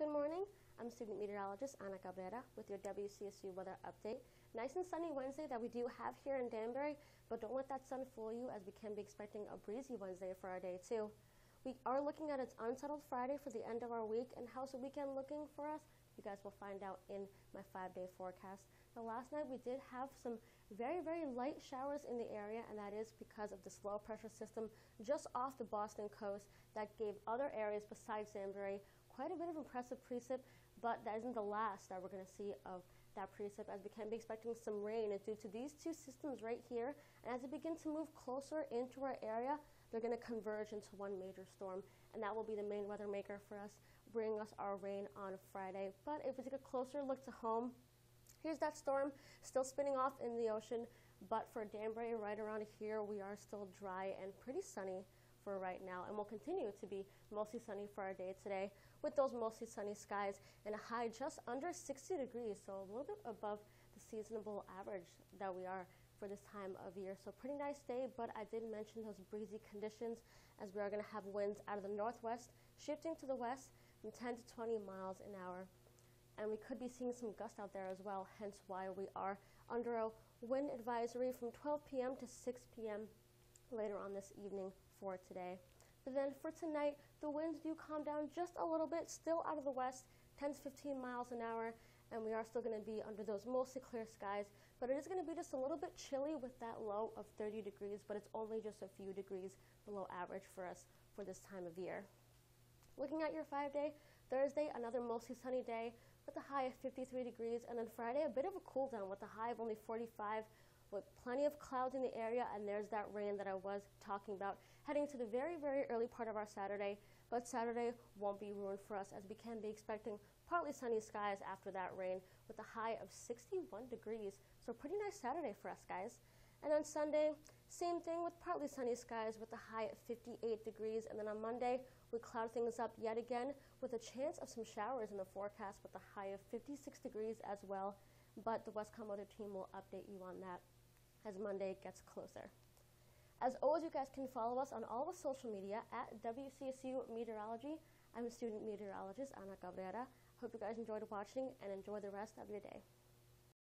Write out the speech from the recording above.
Good morning. I'm student meteorologist Ana Cabrera with your WCSU weather update. Nice and sunny Wednesday that we do have here in Danbury, but don't let that sun fool you, as we can be expecting a breezy Wednesday for our day too. We are looking at its unsettled Friday for the end of our week, and how's the weekend looking for us? You guys will find out in my 5-day forecast. Now, last night we did have some very light showers in the area, and that is because of this low pressure system just off the Boston coast that gave other areas besides Danbury quite a bit of impressive precip, but that isn't the last that we're going to see of that precip, as we can be expecting some rain due to these two systems right here. And as they begin to move closer into our area, they're going to converge into one major storm, and that will be the main weather maker for us, bringing us our rain on Friday. But if we take a closer look to home, here's that storm still spinning off in the ocean, but for Danbury right around here, we are still dry and pretty sunny for right now, and will continue to be mostly sunny for our day today, with those mostly sunny skies and a high just under 60 degrees, so a little bit above the seasonable average that we are for this time of year. So pretty nice day, but I did mention those breezy conditions, as we are going to have winds out of the northwest shifting to the west from 10 to 20 miles an hour. And we could be seeing some gusts out there as well, hence why we are under a wind advisory from 12 p.m. to 6 p.m. later on this evening for today. But then for tonight, the winds do calm down just a little bit, still out of the west, 10 to 15 miles an hour, and we are still going to be under those mostly clear skies, but it is going to be just a little bit chilly with that low of 30 degrees, but it's only just a few degrees below average for us for this time of year. Looking at your 5-day, Thursday, another mostly sunny day with a high of 53 degrees, and then Friday, a bit of a cool down with a high of only 45, with plenty of clouds in the area, and there's that rain that I was talking about heading to the very early part of our Saturday. But Saturday won't be ruined for us, as we can be expecting partly sunny skies after that rain with a high of 61 degrees. So pretty nice Saturday for us, guys. And on Sunday, same thing with partly sunny skies with a high of 58 degrees. And then on Monday, we cloud things up yet again with a chance of some showers in the forecast with a high of 56 degrees as well. But the Westcom weather team will update you on that as Monday gets closer. As always, you guys can follow us on all the social media at WCSU Meteorology. I'm student meteorologist Ana Cabrera. Hope you guys enjoyed watching, and enjoy the rest of your day.